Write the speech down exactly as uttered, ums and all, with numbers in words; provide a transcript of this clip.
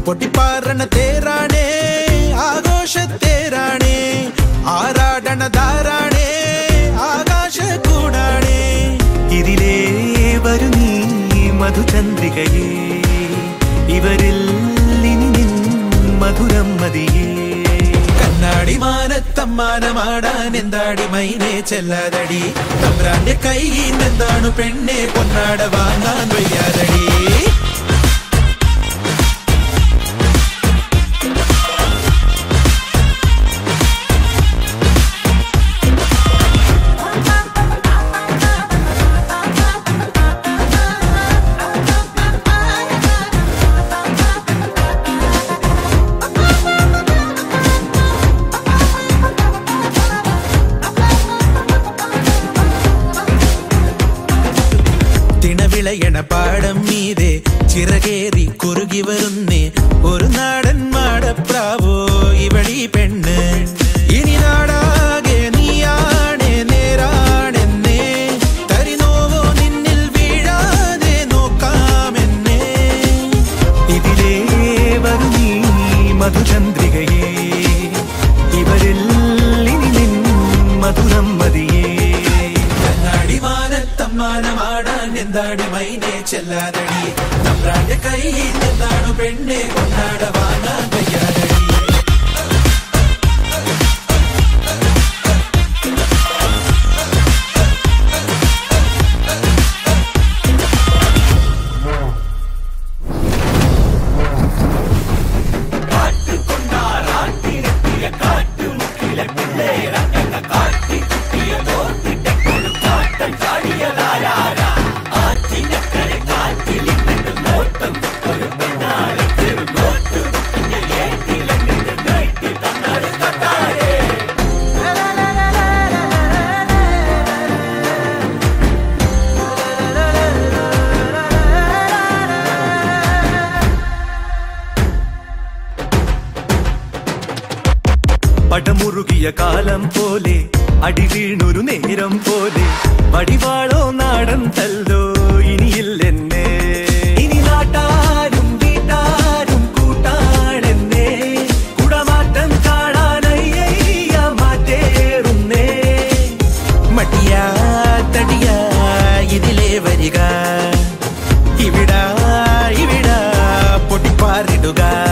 പൊട്ടിപ്പാറണ തേരാണേ ആഘോഷത്തേരാണേ ആരാടണ ധാരാണേ ആകാശ കൂടാണേ ഇതിലേ വരു നീ മധുചന്ദ്രികയേ ഇവരിൽ ഇനി നിൻ മധുരം മതിയേ കണ്ണാടി മാനത്തമ്മാനമാടാൻ എന്താടി മൈനെ ചെല്ലാതടി തമ്പ്രാന്റെ കൈയിൽ എന്താണ് പെണ്ണെ പൊന്നാട വാങ്ങാൻ വയ്യാതടി വിളയണ പാടം മീതെ ചിറകേറി കുറുകി വരുന്നേ ഒരു നാടൻ മാടപ്രാവോ ഇവളീ പെണ്ണ് ഇനി നാടാകെ നീയാണേ നേരാണെന്നേ തരിനോവോ നിന്നിൽ വീഴാതെ നോക്കാമെന്നേ ഇതിലേ വരു നീ മധുചന്ദ്രികയേ ഇവരിൽ ഇനി നിൻ മധുരം മതിയേ കണ്ണാടി മാനത്തമ്മാനമാടാൻ എന്താടി മൈനെ ചെല്ലാതടി തമ്പ്രാന്റെ കൈയിൽ എന്താണ് പെണ്ണെ കൊണ്ടാട വാങ്ങാൻ വയ്യാതടി പടമുറുകിയ കാലം പോലെ അടി വീണൊരു നേരം പോലെ വടിവാളോ നാടൻ തല്ലോ ഇനിയില്ലെന്നെ ഇനി നാട്ടാരും വീട്ടാരും കൂട്ടാണെന്നേ കുടമാറ്റം കാണാനയ്യ മാറ്റേറുന്നേ മടിയാ തടിയാ ഇതിലേ വരിക ഇവിടാ ഇവിടാ പൊട്ടിപ്പാറിടുക